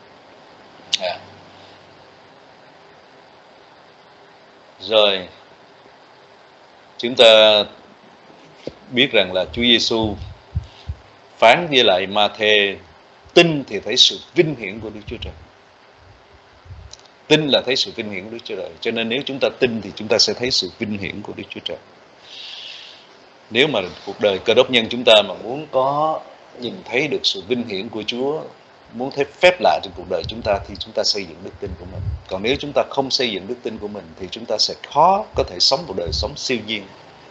Rồi, chúng ta biết rằng là Chúa Giêsu phán với lại Ma-thê, tin thì thấy sự vinh hiển của Đức Chúa Trời. Tin là thấy sự vinh hiển của Đức Chúa Trời. Cho nên nếu chúng ta tin thì chúng ta sẽ thấy sự vinh hiển của Đức Chúa Trời. Nếu mà cuộc đời Cơ Đốc nhân chúng ta mà muốn có nhìn thấy được sự vinh hiển của Chúa, muốn thấy phép lạ trong cuộc đời chúng ta, thì chúng ta xây dựng đức tin của mình. Còn nếu chúng ta không xây dựng đức tin của mình thì chúng ta sẽ khó có thể sống một đời sống siêu nhiên.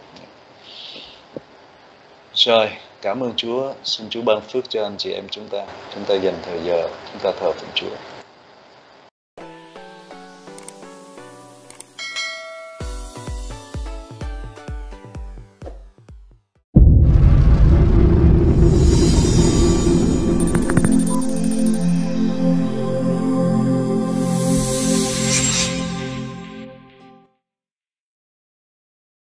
Rồi, cảm ơn Chúa. Xin Chúa ban phước cho anh chị em chúng ta. Chúng ta dành thời giờ chúng ta thờ phượng Chúa.